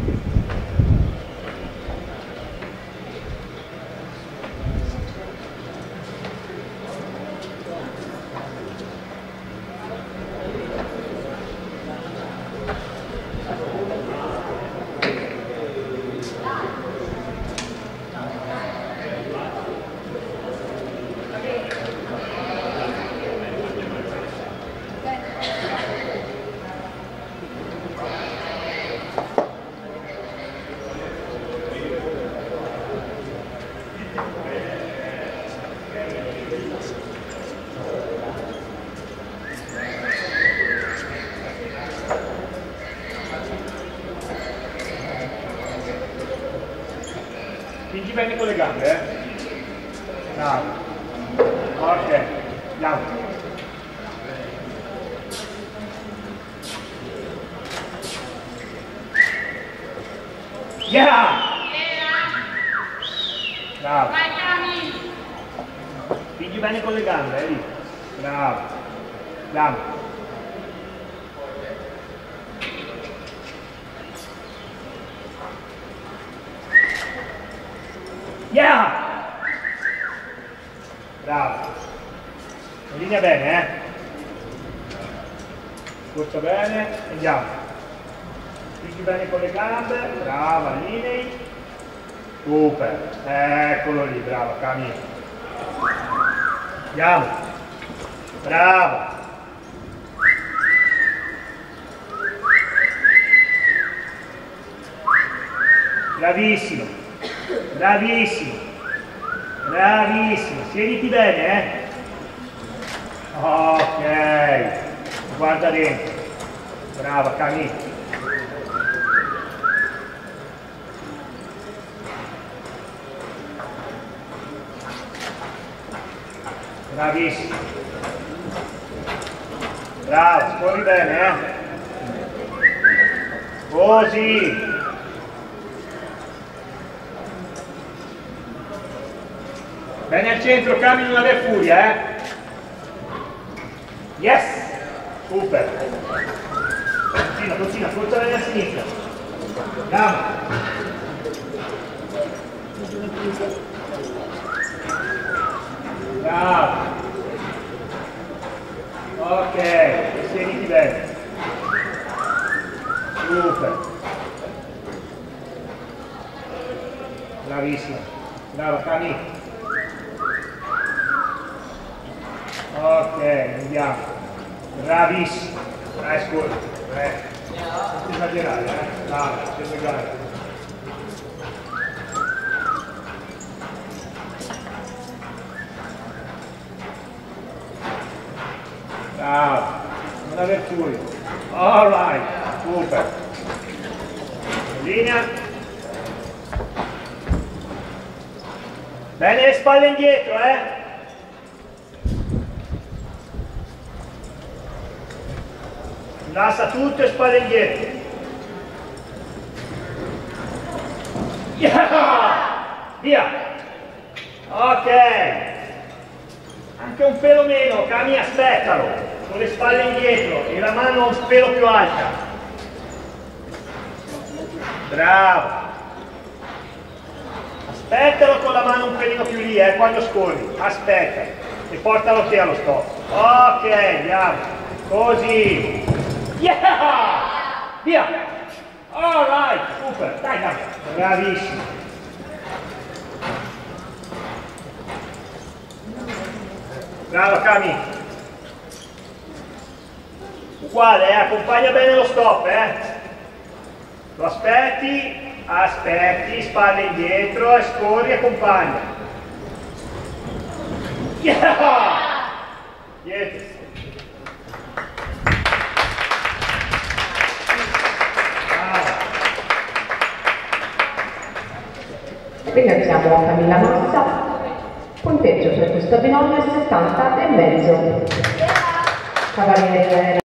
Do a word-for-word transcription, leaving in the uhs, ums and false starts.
Spingi bene con le gambe, eh? Bravo. Ok, andiamo. Yeah! Bravo. Spingi bene con le gambe, eh? Lì. Bravo. Andiamo. Yeah! Bravo. Linea bene, eh? Scorcia bene, andiamo. Spingi bene con le gambe, brava, linei. Super, eccolo lì, bravo, cammina. Andiamo. Bravo. Bravissimo. Bravissimo, bravissimo, siediti bene, eh? Ok, guarda dentro, brava, cammina. Bravissimo, bravo, scorri bene, eh? Così. Bene al centro, cammini, non aver furia, eh? Yes! Super! Continua, continua, forza bene a sinistra. Andiamo! Bravo! Ok, siediti bene. Super! Bravissimo! Bravo, cammini! Ok, andiamo. Bravissimo. Dai, scusa. Eh. Non esagerare, eh. Bravo, non esagerare. Bravo. Non aver furia. All right. Super. Linea. Bene le spalle indietro, eh. Lascia tutto e spalle indietro. Yeah! Via! Ok! Anche un pelo meno, Cami, aspettalo, con le spalle indietro e la mano un pelo più alta. Bravo! Aspettalo con la mano un pelino più lì, eh, quando scorri. Aspetta e portalo te allo stop. Ok, andiamo. Così. Yeah! Via! All right, super, dai, dai, bravissimo. Bravo Cami. Uguale, eh, accompagna bene lo stop, eh. Lo aspetti, aspetti, spalle indietro, e scorri, accompagna. Yeah! Dietro. Ringraziamo Camilla Massa, punteggio per questo binomio sessanta e mezzo. Cavaliere